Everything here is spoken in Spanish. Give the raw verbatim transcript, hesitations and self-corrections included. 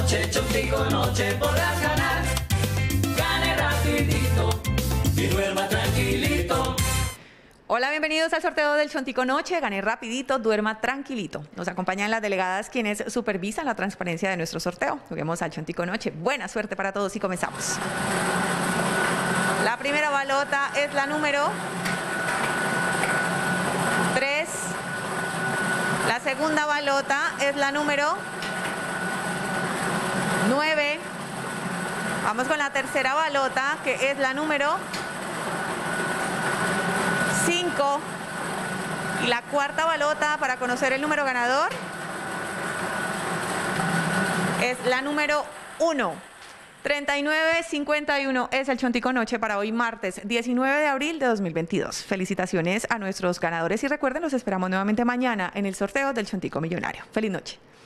noche, Chontico noche podrás ganar. Gane rapidito y duerma tranquilito. Hola, bienvenidos al sorteo del Chontico Noche. Gané rapidito, duerma tranquilito. Nos acompañan las delegadas quienes supervisan la transparencia de nuestro sorteo. Juguemos al Chontico Noche. Buena suerte para todos y comenzamos. La primera balota es la número tres. La segunda balota es la número nueve. Vamos con la tercera balota, que es la número cinco. Y la cuarta balota para conocer el número ganador es la número uno. treinta y nueve cincuenta y uno es el Chontico Noche para hoy martes diecinueve de abril de dos mil veintidós. Felicitaciones a nuestros ganadores y recuerden, los esperamos nuevamente mañana en el sorteo del Chontico Millonario. Feliz noche.